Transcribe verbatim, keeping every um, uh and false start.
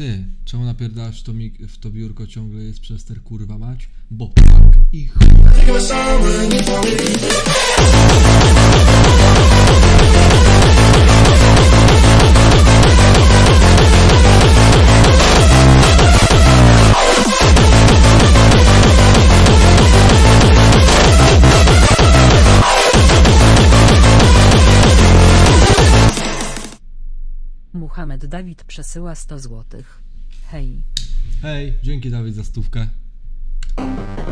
Ty, czemu napierdalasz w to, mik- w to biurko ciągle jest przester, kurwa mać? Bo tak i chuj. Muhammad Dawid przesyła sto złotych. Hej. Hej, dzięki Dawid za stówkę.